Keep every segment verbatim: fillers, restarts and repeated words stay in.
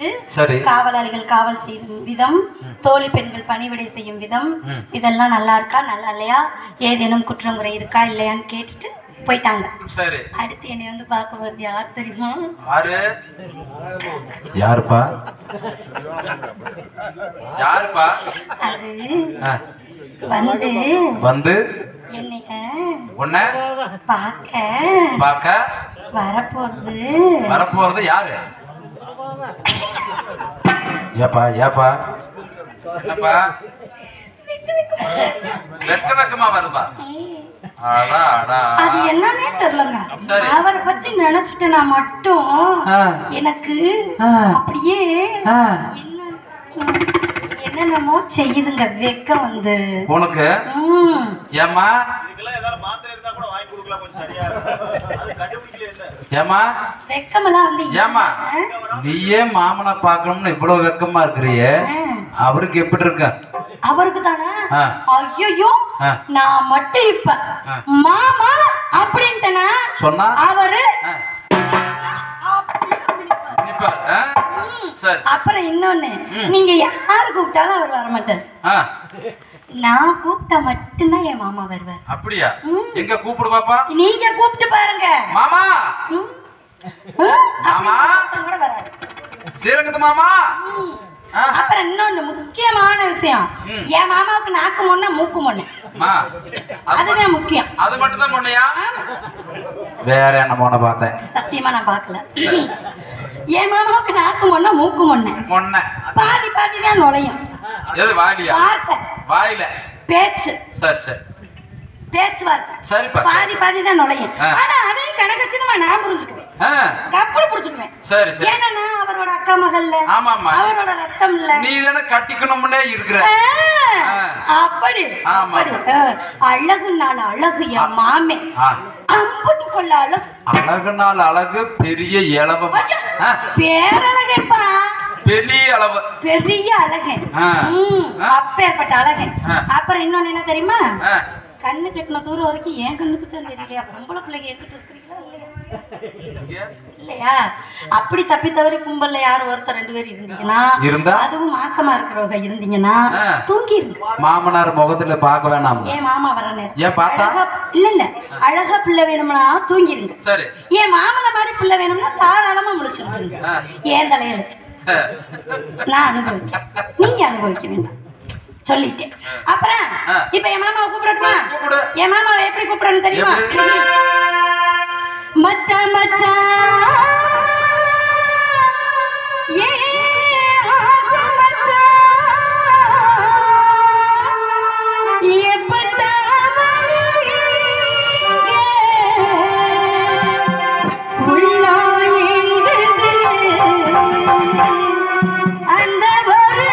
முடிச்சிட்டு காவலாளிகள் காவல் செய்யும் விதம், தோழி பெண்கள் பணிவிடை செய்யும் விதம், இதெல்லாம் நல்லா இருக்கா நல்லா இல்லையா, ஏதேனும் குற்றங்குறை இருக்கா இல்லையான்னு கேட்டுட்டு போயிட்டாங்க. அடுத்து என்னை வந்து பார்க்க போறது யார் தெரியுமா? யாருப்பா? யாருப்பா? அது வந்து வந்து என்னைய உன்ன பார்க்க பார்க்க வரப்போறது வரப்போறது யாரு? ஏப்பா ஏப்பா ஏப்பா வெக்க வெக்கமா வருவா? அது என்னன்னே தெரியலங்க. அவரை பத்தி நினைச்சிட்டேனா மட்டும் எனக்கு அப்படியே என்னென்னமோ செய்யுதுங்க வெக்கம் வந்து உனக்கு. ஏமா ஏமா வெக்கமெல்லாம் வந்து ஏமா நீயே மாமனை பாக்கணும்னு இவ்வளவு வெக்கமா இருக்கிறியே, அவருக்கு எப்படி இருக்க? அவருக்கு தானே ஐயோ நான் மட்டும் இப்ப மாமா அப்படின்ட்டேனா சொன்னா அவரு அப்புறம் இன்னொன்னு, நீங்க யாரு கூப்பிட்டாலும் அவர் வர மாட்டார். நான் கூப்பிட்டா மட்டும்தான் என் மாமா வருவார். அப்படியா? எங்க கூப்பிடு பாப்பா. நீங்க கூப்பிட்டு பாருங்க மாமா. மாமா கூட வராது. சீரகத்து மாமா. அப்புறம் இன்னொன்னு முக்கியமான விஷயம், என் மாமாவுக்கு நாக்கு முன்ன மூக்கு முன்ன, அதுதான் முக்கியம். அது மட்டும் தான் முன்னையா? வேற என்ன முன்ன பார்த்தேன்? சத்தியமா நான் பார்க்கல. என் மாமாவுக்கு நாக்கு முன்ன மூக்கு முன்ன முன்ன பாதி பாதி தான் நுழையும். எது வாயிலியா? வார்த்தை வாயில பேச்சு. சரி சரி பேச்சு வார்த்தை சரிப்பா பாதி பாதி தான் நுழையும். ஆனா அதையும் கணக்கச்சினமா நான் புரிஞ்சுக்குவேன், கப்பல் புடிச்சுக்குவேன். சரி சரி. ஏன்னா அவரோட அக்கா மகள்ல அவரோட ரத்தம் இல்ல, நீ தானே கட்டிக்கணும்னே இருக்கிற. அப்படி அப்படி அழகுனால அழகு என் மாமே, அம்புட்டு கொள்ள அழகு. அழகுனால அழகு பெரிய இளவம் பேரழகப்பா, பெரிய அளவு பெரிய அழகன், அப்பேற்பட்ட அழகன். அப்புறம் இன்னொன்னு என்ன தெரியுமா, கண்ணு கட்டின தூரம் வரைக்கும் என் கண்ணுக்கு தான் தெரியலையா, பொம்பளை பிள்ளைங்க எடுத்துட்டு இருக்கிறீங்களா இல்லையா? அப்படி தப்பி தவறி கும்பல்ல யாரும் ஒருத்தர் ரெண்டு பேர் இருந்தீங்கன்னா, அதுவும் மாசமா இருக்கிறவங்க இருந்தீங்கன்னா தூங்கி இருங்க. மாமனார் முகத்துல பார்க்க வேணாம். ஏன் மாமா வரனே இல்ல இல்ல அழகா பிள்ளை வேணும்னா தூங்கிருங்க. சரி. ஏன் மாமன மாதிரி பிள்ளை வேணும்னா தாராளமா முழிச்சிருங்க. ஏன் தலையெழுத்து நான் அனுபவிக்க, நீங்க அனுபவிக்க வேண்டாம் சொல்லிட்டேன். அப்புறம் இப்ப என் மாமாவை கூப்பிடட்டுமா? என் மாமாவை எப்படி கூப்பிடணும் தெரியுமா? மச்சா மச்சா ஏ ஆசை மச்சா ஏ பட்டா உள்ளா எங்குது அந்த ஒரு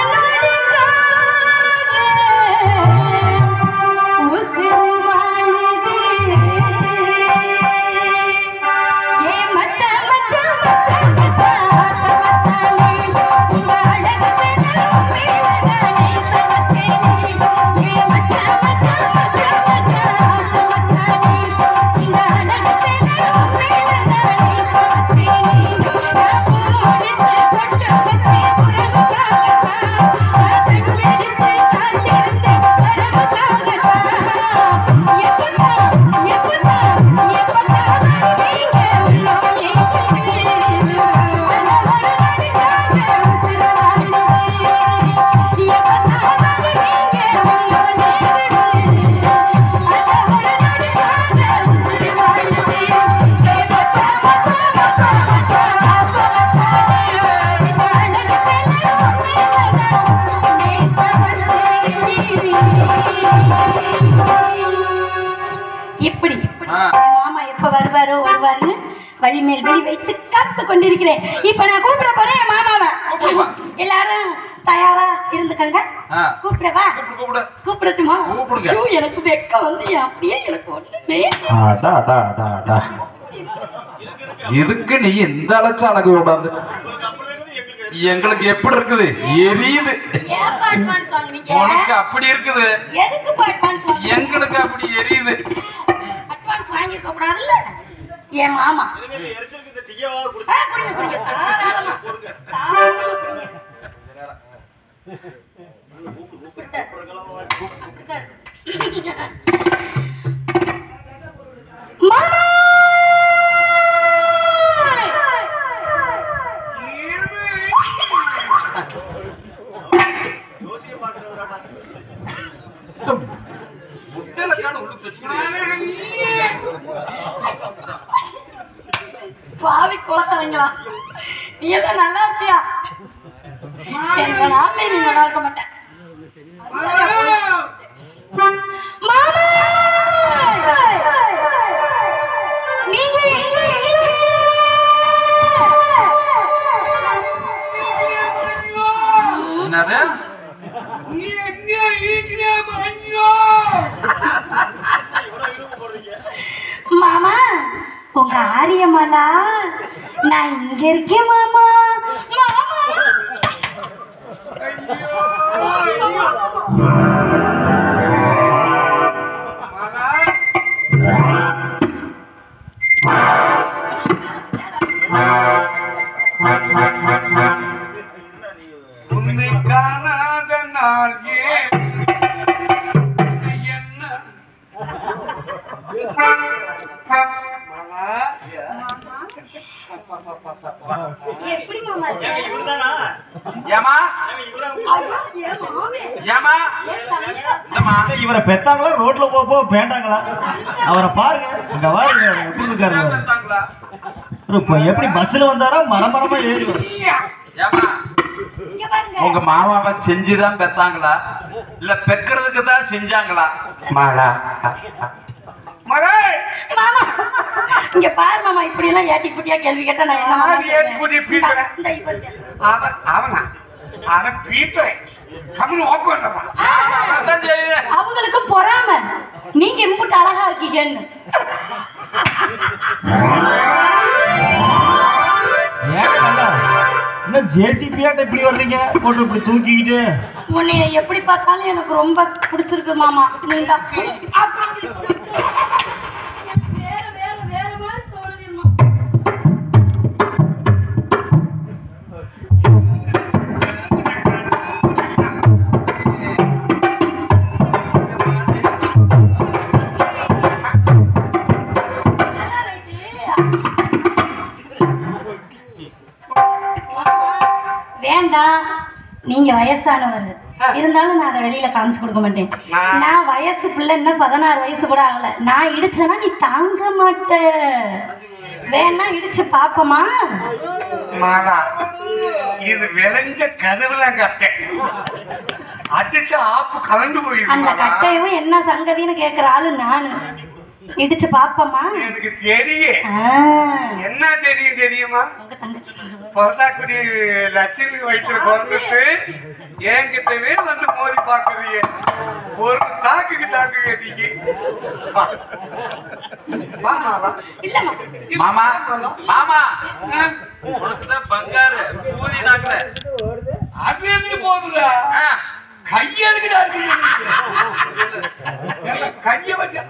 இப்படி மாமா எப்ப வருவாரோ வருவாருன்னு வழி மேல் வெளி வைத்து காத்து கொண்டிருக்கிறேன். இப்ப நான் கூப்பிட போறேன் மாமாவை. எல்லாரும் தயாரா இருந்துக்கங்க. கூப்பிடவா? கூப்பிடட்டுமா? எனக்கு வெக்க வந்து அப்படியே எனக்கு ஒண்ணுமே. இதுக்கு நீ இந்த அழைச்ச அழகு விடாது. எங்களுக்கு எப்படி இருக்குது? எரியுது. உனக்கு அப்படி இருக்குது, எங்களுக்கு அப்படி எரியுது. அட்வான்ஸ் வாங்கிக்க கூடாதுல்ல என் மாமா. குடிங்க குடிங்க தாராளமா. பாவி குலத்தரங்களா, நீ எல்லாம் நல்லா இருப்பியா? எங்க நாள்ல நீ நல்லா இருக்க மாட்டேன். மாமா, நீங்க எங்க இருக்கீங்க? என்னது? மாமா, உங்க ஆரியமாலா, நான் இங்க இருக்கேன் மாமா. உன்னை காணாத நாள் ஏன் என்ன எப்படி மாமா? ஏமா ஏமா இவரை பெத்தாங்களா ரோட்ல போ பேண்டாங்களா? அவரை பாருங்க, இங்க பாருங்க இப்ப எப்படி பஸ்ல வந்தாரா மரமரமா ஏறி ஏமா உங்க மாமாவை செஞ்சுதான் பெத்தாங்களா இல்ல பெக்கிறதுக்கு தான் செஞ்சாங்களா? மாலா மலை மாமா, இங்க பாரு மாமா, இப்படி எல்லாம் ஏட்டி குட்டியா கேள்வி கேட்டா நான் என்ன மாமா ஏட்டி குட்டி பீத்தறேன். இந்த இவரு அவன் அவனா அவன் பீத்தறேன். கம்முனு ஓக்கு வந்தப்பா. அதான் செய்யுது. அவங்களுக்கு பொறாம நீங்க இம்புட்டு அழகா இருக்கீங்கன்னு. என்ன ஜேசிபியாட்ட இப்படி வர்றீங்க போட்டு இப்படி தூக்கிக்கிட்டு? உன்னை எப்படி பார்த்தாலும் எனக்கு ரொம்ப பிடிச்சிருக்கு மாமா. நீ தான் வேற வேற வேற மாதிரி தோணுதுமா. வேண்டாம், நீங்க வயசானவர் இருந்தாலும் நான் அதை வெளியில காமிச்சு கொடுக்க மாட்டேன். நான் வயசு பிள்ளை, என்ன பதினாறு வயசு கூட ஆகல. நான் இடிச்சேன்னா நீ தாங்க மாட்ட. வேணா இடிச்சு பாப்பமா? மாலா இது விளைஞ்ச கதவுலாம் கட்டை அடிச்சு ஆப்பு கலந்து போயிருக்கு. அந்த கட்டையும் என்ன சங்கதின்னு கேக்குற ஆளு நானு. இடிச்சு பாப்பமா? எனக்கு தெரியும். என்ன தெரியும் தெரியுமா? உங்க தங்கச்சி பொறந்தாக்குடி லட்சுமி வயிற்றுல பிறந்துட்டு என்கிட்டவே வந்து மோதி பாக்குறீங்க. ஒரு தாக்குக்கு தாக்குங்க நீங்க. இல்லம்மா மாமா மாமா உனக்குதான் பங்காரு பூதி நாக்குல அது எதுக்கு போகுதா? கையெழுக்குதா இருக்கு. கைய வச்சா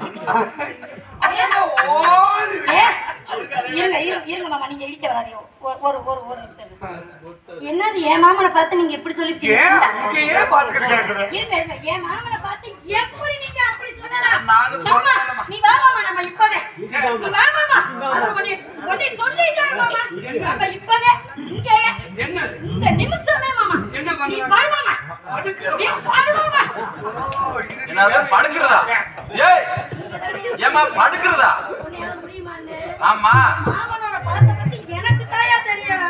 இருங்க இருங்க மாமா, நீங்க இடிக்க வராதீங்க. ஒரு ஒரு ஒரு நிமிஷம். என்னது என் மாமனை பார்த்து நீங்க எப்படி சொல்லிட்டீங்க? இருங்க இருங்க, என் மாமனை பார்த்து எப்படி நீங்க அப்படி சொல்லலாம்? நீ வா மாமா, நம்ம இப்பவே நீ வா மாமா. அவர் உன்னை உன்னை சொல்லிட்டாரு மாமா. நம்ம இப்பவே இங்க இந்த நிமிஷமே மாமா நீ வா மாமா. நீ வா மாமா. என்னது படுக்கிறதா? ஏய் ஏமா படுக்கிறதா? ஆமா மாமனோட படத்தை பத்தி எனக்கு தாயா தெரியும்.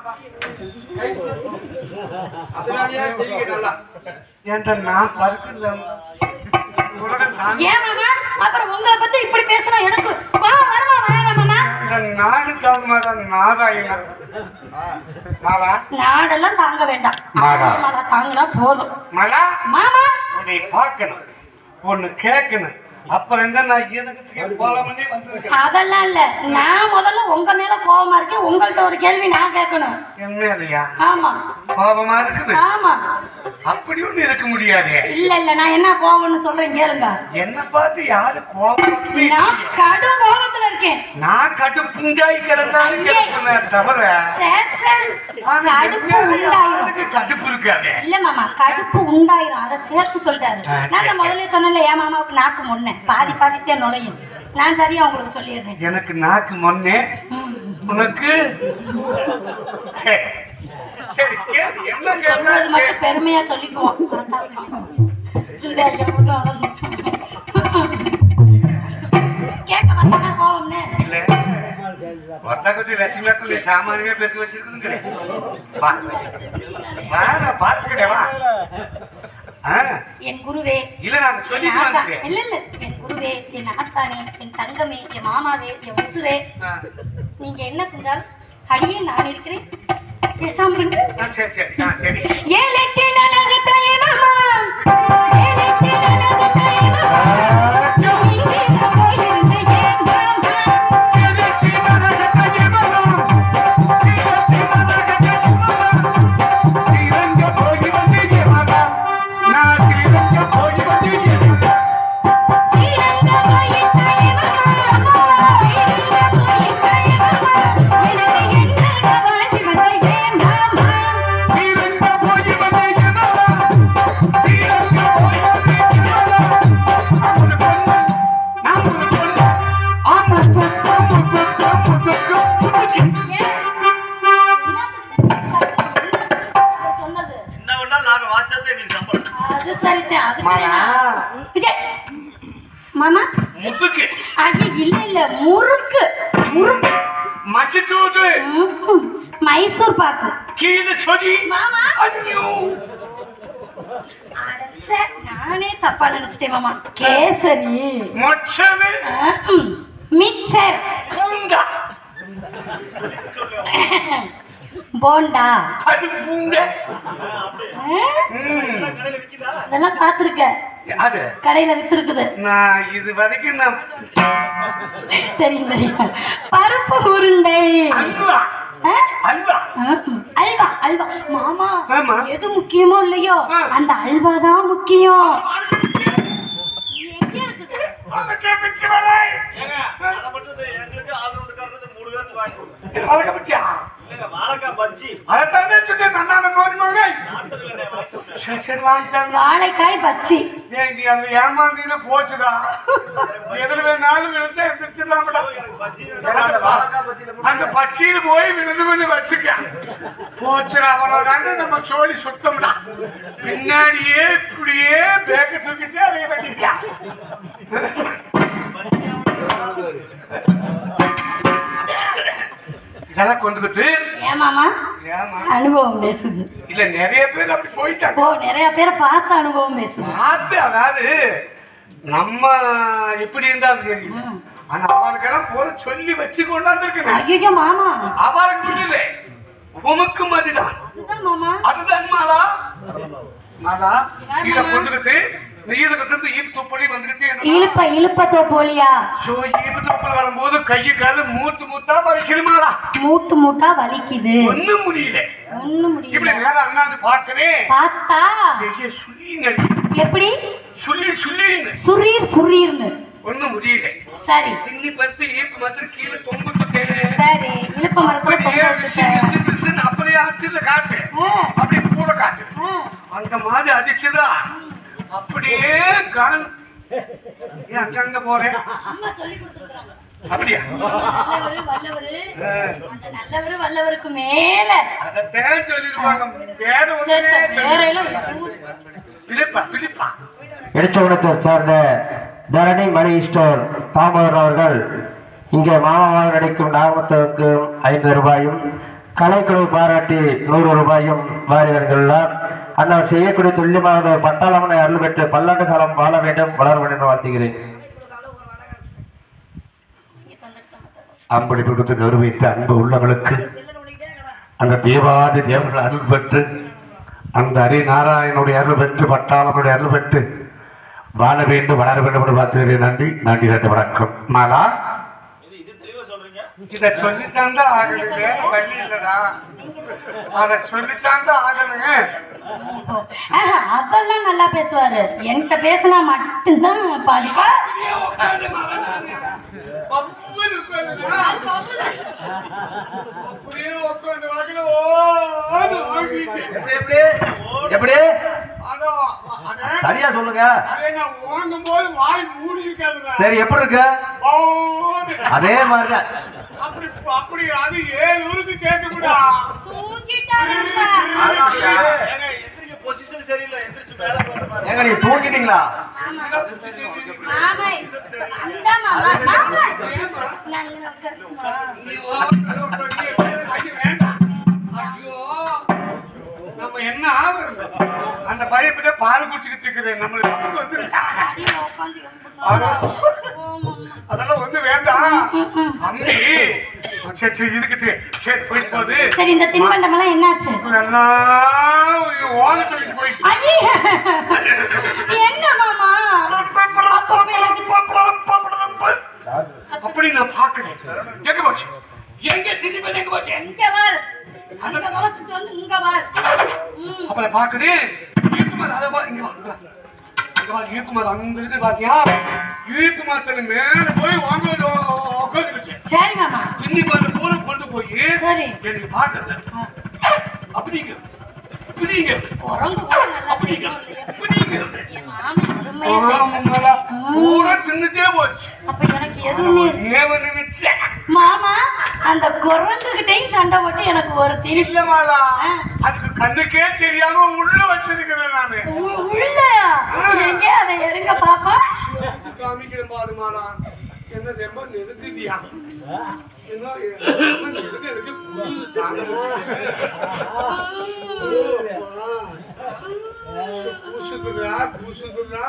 நான் படுக்கிறது ஏன் மாமா அப்புறம் உங்களை பத்தி இப்படி பேசுனா எனக்கு கோவம் வருமா வராதா மாமா? இந்த நாடு தாங்க நாதாயினா மாலா நாடெல்லாம் தாங்க வேண்டாம். மாலா. மாலா தாங்கினா போதும். மலா மாமா உன்னை பார்க்கணும், ஒன்னு கேட்கணும். அப்புறம் என்ன நான் எதுக்கு போலாமனே வந்திருக்கேன். அதெல்லாம் இல்ல, நான் முதல்ல உங்க மேல கோவமா இருக்கேன். உங்கள்ட்ட ஒரு கேள்வி நான் கேட்கணும். என்ன இல்லையா? ஆமா கோபமா இருக்குது. ஆமா. அப்படி ஒண்ணு இருக்க முடியாது. இல்ல இல்ல, நான் என்ன கோவம்னு சொல்றேன் கேளுங்க. என்ன பார்த்து யாரு கோபம்? நான் கடும் கோபத்துல இருக்கேன். நான் கடு புஞ்சாய் கிடந்தாலும் கேட்கிறேன் தவிர சே, சே. கடுப்பு உண்டாயிரும். கடுப்பு இருக்காது. இல்ல மாமா, கடுப்பு உண்டாயிரும். அதை சேர்த்து சொல்லிட்டாரு. நான் தான் முதல்ல சொன்னேன்ல, என் மாமாவுக்கு நாக்கு முன்ன பாதி பாதித்தே நுழையும். நான் சரியா உங்களுக்கு சொல்லிடுறேன். எனக்கு நாக்கு முன்னே, உனக்கு சரி சரி கேளு. என்ன சொல்றது கேள்வி? மட்டும் பெருமையா சொல்லிக்குவோம். ஒத்தகத்தி லட்சுமி சாமானியமே பெற்று வச்சிருக்குதுங்க பாத்துக்கிட்டேவா என் குருவே இல்ல நாங்க சொல்லி இல்ல இல்ல என் குருவே, என் ஆசானே, என் தங்கமே, என் மாமாவே, என் உசுரே, நீங்க என்ன செஞ்சாலும் அடியே நான் இருக்கிறேன். பேசாம இருங்க. சரி சரி சரி. ஏலக்கே நலகத்தையே மாமா, ஏலக்கே நலகத்தையே மாமா, நீங்க போயிருந்த ஏன் மாமா, ஏலக்கே நலகத்தையே மாமா, ஏலக்கே நலகத்தையே மாமா, சீரங்க போய் வந்தே மாமா, நான் சீரங்க போய் வந்தே மாமா, சீரங்க போய் வந்தே மாமா, சீரங்க போய் வந்தே மாமா, எனக்கு என்ன வாங்கி வந்தே மாமா, சீரங்க போய் வந்தே மாமா, சீரங்க போய் வந்தே மாமா, அம்முக்கு பொண்ணு நான் ஒரு பொண்ணு அம்முக்கு அம்முக்கு அம்முக்கு சொன்னது என்ன பண்ணா நாங்க வாட்சத்தை எங்களுக்கு சம்பளம். அது சரிதான். அது விஜய் மாமா முத்துக்கு அது இல்ல இல்ல முறுக்கு முறுக்கு மச்சச்சூது ம்ம். மைசூர் பாக்கு கீழே சொதி மாமா. ஐயோ அடச்சே, நானே தப்பா நினைச்சிட்டேன் மாமா. கேசரி மொச்சது ஆஹும். மிக்சர் பூண்டா போண்டா அது பூண்ட ஆ? ம். கடையில விக்குதா? அதெல்லாம் பார்த்துருக்க, அது கடையில வித்துருக்குது. நான் இது வரைக்கும் நான் தெரியும் தெரியும். பருப்பு உருண்டை அல்வா ஆ? அல்வா ஆஹும். அல்வா அல்வா மாமா, ஆமா. எது முக்கியமோ இல்லையோ ஆ. அந்த அல்வா தான் முக்கியம். எங்க இருக்குது? அதுக்கே பிச்சு வரை ஏங்க, அதை மட்டும் தான் எங்களுக்கு ஆள் ரெண்டு காரணத்துக்கு மூணு பேருக்கு வாங்கி கொடுங்க. அதுக்கு பிச்சா இல்லைங்க, வாழைக்காய் பஜ்ஜி அதைத்தான் சொன்னேன் நன்னான நோடி மகனே நாட்டதுல என்ன வாங்கி கொடுங்க. சரி சரி வாங்கிட்டாங்க வாழைக்காய் பச்சி. ஏய் நீ அந்த ஏமாந்தீங்கன்னா போச்சுடா எதுல வேணாலும் விழுந்தா எந்திரிச்சிடலாம்டா எனக்கு பஜ்ஜி அந்த பா- அந்த பச்சையில போய் விழுந்து விழுந்து வச்சுக்க போச்சுடா அவ்வளவுதாங்க நம்ம சோழி சுத்தம்டா பின்னாடியே இப்படியே பேக்க தூக்கிட்டு அதைய பண்ணிருக்கா இதெல்லாம் கொண்டுகிட்டு ஏன் மாமா? ஏமா அனுபவம் பேசுது. இல்ல நிறைய பேர் அப்படி போயிட்டாங்க ஓ, நிறைய பேரை பார்த்து அனுபவம் பேசுது. பார்த்து அதாவது நம்ம எப்படி இருந்தாலும் சரி ம். ஆனா அவளுக்கெல்லாம் போற சொல்லி வச்சு கொண்டாந்துருக்குது ஐயோ மாமா, அவளுக்கு முடியல உமக்கும் அதுதான் அதுதான் மாமா. அதுதான் மாலா மாலா கீழே கொண்டுகிட்டு நீதுகிட்டு ஈப்பு துப்பலி வந்துகிட்டு இழுப்ப இழுப்ப தோப்போலியா சோ ஈப்பு துப்பல் வரும்போது கையை கால மூத்து மூத்தா வலிக்குது மாலா மூட்டு மூட்டா வலிக்குது. ஒண்ணும் முடியல ஒண்ணும் இப்படி முடியல. மேல அண்ணாந்து பார்க்கிறேன் பார்த்தா ஐயா சுள்ளி நடி எப்படி? சுள்ளி சுள்ளின்னு சுரீர் சுரீர்னு. ஒண்ணும் முடியல சரி திண்ணி பருத்து ஈப்பு மாத்திரம் கீழே தொங்குட்டு சரி, இழுப்ப மரத்துல தொங்க அப்படியே விசு விட்டுட்டேன். விசு விசுன்னு அப்படியே அடிச்சதுல காட்டு ஆ, அப்படியே கூட காட்டு ஆ. அந்த மாதிரி அடிச்சுதா அப்படியே கால் ஏன் அங்க போறேன் அம்மா சொல்லி கொடுத்துருக்காங்க. அப்படியா நல்லவரு வல்லவரு, அந்த நல்லவரு வல்லவருக்கு மேல. அதைத்தான் சொல்லிருப்பாங்க வேற சரி சரி, ஒண்ணுமே வேற சொல்லி- எல்லாம் எதுவும் பிலிப்பா பிலிப்பா இடைச்சவனத்தை சேர்ந்த தரணி மணி ஸ்டோர் தாமோதரன் அவர்கள் இங்கே மாமாவாக நடிக்கும் நாகமத்துக்கு ஐந்து ரூபாயும் கலைக்குழு பாராட்டி நூறு ரூபாயும் வாரி வருகிறார். அண்ணவர் செய்யக்கூடிய துல்லியமாக பட்டாளமனை அருள் பெற்று பல்லாண்டு காலம் வாழ வேண்டும் வளர வேண்டும் என்று வாழ்த்துகிறேன். அம்பளி கொடுத்து கௌரவித்த அன்பு உள்ளவர்களுக்கு அந்த தேவாதி தேவர்கள் அருள் பெற்று அந்த ஹரி நாராயணனுடைய அருள் பெற்று பட்டாளனுடைய அருள் பெற்று வாழ வேண்டும் வளர வேண்டும் என்று பார்த்துக்கிறேன். நன்றி நன்றி நன்றி வணக்கம். மாலா இது தெளிவா சொல்றீங்க. இதை சொல்லித்தான் தான் ஆகணும், வேற வழி இல்லடா. அதை சொல்லித்தான் தான் ஆகணுங்க. ஆஹா, அதெல்லாம் நல்லா பேசுவாரு. என்கிட்ட பேசினா மட்டும்தான் பாதிப்பா. அப்படியே உட்கார்ந்து வாக்கில ஓன்னு ஓடிட்டு. எப்படி எப்படி எப்படி அதோ, அத- சரியா சொல்லுங்க. அதை நான் வாங்கும்போது வாய் மூடி இருக்காதுடா. சரி, எப்படி இருக்கு? ஓன்னு. அதே மாதிரிதான். அப்படி அப்படி அது ஏழு ஊருக்கு கேட்கக்கூடா. தூங்கிட்டாருப்பா. ஏங்க, நீங்க தூங்கிட்டீங்களா? மாமா அந்த மாமா மாமா நம்ம என்ன ஆகுறது அந்த பயப்பட பால் குடிச்சுக்கிட்டு இருக்கிறேன் நம்மளுக்கு வந்து அதெல்லாம் வந்து வேண்டாம் அம்மி சரி சரி இருக்குது சரி போயிட்டு போகுது. சரி இந்த தின்பண்டம் எல்லாம் என்னாச்சு? ஓலத்துக்கு போயிட்டு என்ன மாமா அப்படி நான் பாக்குறேன். எங்க போச்சு எங்க தின்பண்டம் எங்க போச்சு? இங்க பாரு அங்க வளைச்சிட்டு வந்து இங்க பாரு. அப்ப பாக்குறேன் ஈக்குமார் அத பா இங்க வா இங்க வா ஈக்குமார் அங்க இருக்கு பாத்தியா? ஈக்குமார்த்தல மேல போய் வாங்க உட்கார்ந்துச்சு. சரி மாமா தின்னி பாரு போற கொண்டு போய் சரி எனக்கு பாக்குறது அப்படிங்க அப்படிங்க உறங்கு கூட நல்லா அப்படிங்க அப்படிங்க என் மாமா உண்மையா பூரா தின்னுட்டே போச்சு. அப்ப எனக்கு எதுவுமே ஏவ நினைச்ச மாமா அந்த குரங்குகிட்டையும் சண்டை போட்டு எனக்கு ஒரு திணி இல்லமாலா அதுக்கு கண்ணுக்கே தெரியாம உள்ள வச்சிருக்கிறேன் நானு. உள்ள எங்க அதை எடுங்க பாப்பா காமிக்கிறேன் பாருமாலா. என்ன ரொம்ப நெருக்குதியா என்ன நெருக்கு எனக்கு பூசுதுரா பூசுதுரா.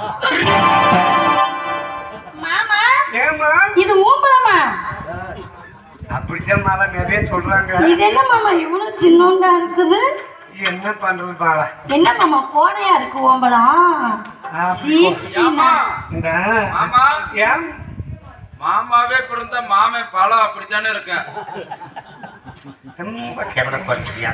மாமா ஏமா இது ஊம்பலமா? அப்படித்தான் மாலா நிறைய சொல்றாங்க. இது என்ன மாமா இவ்வளவு சின்னோண்டா இருக்குது? என்ன பண்றது பாலா? என்ன மாமா கோடையா இருக்கு ஓம்பலாம்? இந்த மாமா ஏன் மாமாவே பிறந்த மாமே பழம் அப்படித்தானே இருக்கேன். ரொம்ப கேவலப்படுத்தியா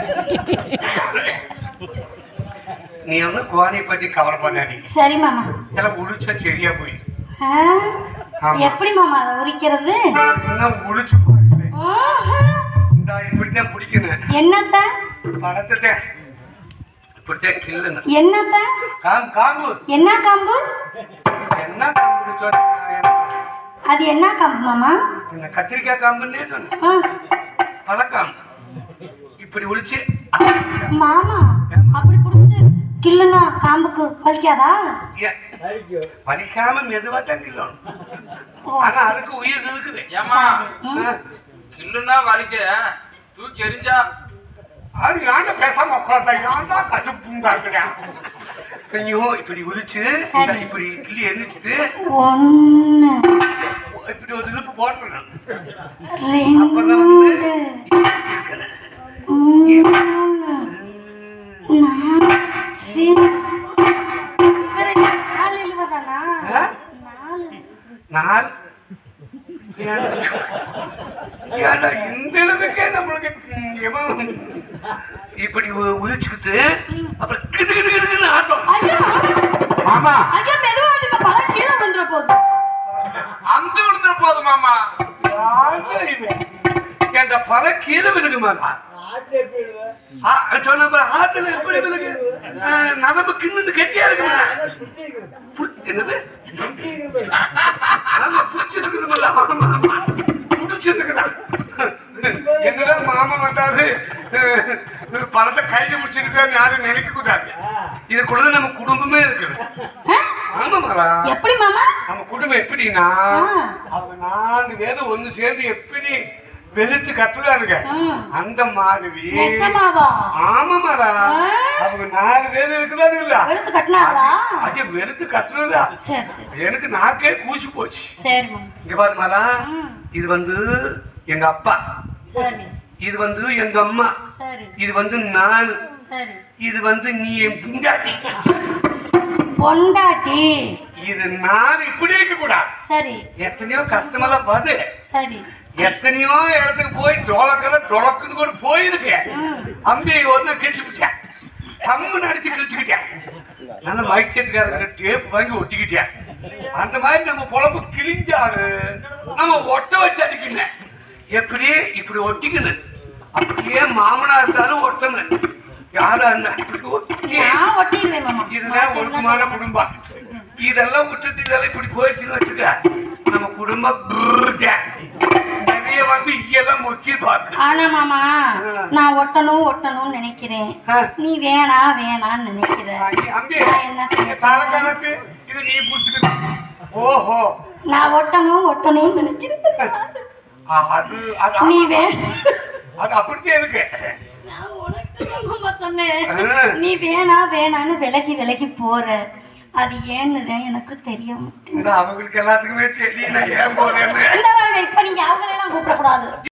நீ வந்து கோனை பத்தி கவலைப்படாதீ. சரி மாமா எல்லாம் உளிச்சா சரியா போய் எப்படி மாமா அதை உரிக்கிறது? உளிச்சு இந்த இப்படித்தான் பிடிக்கணும். என்னத்த பழத்தை இப்படித்தான் கிள்ளுங்க. என்னத்த காம்பு காம்பு என்ன காம்பு? என்ன காம்பு? அது என்ன காம்பு மாமா? இந்த கத்திரிக்காய் காம்புன்னே சொன்ன பழக்காம்பு இப்படி உளிச்சு மாமா அப்படி புடிச்சு கிள்ளுனா காம்புக்கு வலிக்காதா? வலிக்காம மெதுவா தான் கிள்ளணும். ஆனா அதுக்கு உயிர் இருக்குது. ஏமா கில்லுனா வலிக்க தூக்கி எரிஞ்சா அது யாண்ட பேசாம உட்கார்ந்தா யாண்டா கடுப்புங்காக்குறேன். கொஞ்சம் இப்படி உரிச்சு இப்படி கிள்ளி எரிஞ்சிட்டு ஒன்னு இப்படி ஒரு இழுப்பு போட்டுறேன். ரெண்டு மூணு நாலு நாலு எழுவதானா? நாலு நாலு இந்த அளவுக்கே நம்மளுக்கு இப்படி உரிச்சுக்கிட்டு அப்புறம் கிடு கிடு கிடுன்னு ஆட்டம். மாமா ஐயா மெதுவா அதுக்கு பழம் கீழே விழுந்துற போகுது. அந்த விழுந்துற போது மாமா அந்த பழம் கீழே விழுகுமாடா? சொன்ன ஆத்துல எப்படி விழுகு? நரம்பு கிண்ணு கெட்டியா இருக்குமா? என்னது புடிச்சிருக்குதுல புடிச்சிருக்குதா? என்னடா மாமா வந்தாரு பழத்தை கையில முடிச்சிருக்காரு யாரும் நினைக்க கூடாது. இது கூட நம்ம குடும்பமே இருக்குது. ஆமாமாடா எப்படி மாமா நம்ம குடும்பம் எப்படின்னா அவங்க நாலு பேரும் ஒண்ணு சேர்ந்து எப்படி வெளுத்து கத்துறாருங்க அந்த மாதிரி. ஆமாமாடா அவங்க நாலு பேர் இருக்குதானு இல்ல வெளுத்து கட்டினாங்களா? அது வெளுத்து கத்துறதா எனக்கு நாக்கே கூசி போச்சு. இங்க பாருமாலா இது வந்து எங்க அப்பா, இது வந்து எங்க அம்மா, இது வந்து நானு, இது வந்து நீ என் புண்டாட்டி பொண்டாட்டி. இது நான் இப்படி இருக்க கூடாது. சரி எத்தனையோ கஷ்டமெல்லாம் பாது சரி எத்தனையோ இடத்துக்கு போய் டொலக்கெல்லாம் டொலக்குன்னு கூட போயிருக்கேன். அம்பி ஒன்னு கிழிச்சுக்கிட்டேன், கம்மு நடிச்சு கிழிச்சுக்கிட்டேன். நல்ல மைக் செட்டுக்காரங்க டேப் வாங்கி ஒட்டிக்கிட்டேன். அந்த மாதிரி நம்ம பொழப்பு கிழிஞ்சாரு நம்ம ஒட்ட வச்சு அடிக்கணும். எப்படி இப்படி ஒட்டிக்கணும். அப்படியே மாமனா இருந்தாலும் ஒட்டணும். யாரா இருந்தா இதுதான் ஒழுக்கமான குடும்பம். இதெல்லாம் விட்டுட்டு இதெல்லாம் இப்படி போயிடுச்சுன்னு வச்சுக்க நம்ம குடும்பம் நிறைய வந்து இங்கெல்லாம் முக்கிய பாக்கு. ஆனா மாமா நான் ஒட்டணும் ஒட்டணும்னு நினைக்கிறேன், நீ வேணா வேணான்னு நினைக்கிறேன். அம்பி என்ன செய்ய தலை கணக்கு இருக்கு நீ புடிச்சுக்க. ஓஹோ நான் ஒட்டணும் ஒட்டணும்னு நினைக்கிறேன். அது அது நீ வே அது அப்படித்தான் இருக்கு. நான் உனக்கு தானம்மா சொன்னேன். நீ வேணா வேணான்னு விலகி விலகி போற. அது ஏன்னு தான் எனக்கு தெரிய மாட்டேங்குது. அவங்களுக்கு எல்லாத்துக்குமே தெரியல ஏன் போறேன்னு. இந்த பாருங்க, இப்ப நீங்க அவங்களெல்லாம் கூப்பிடக்கூடாது.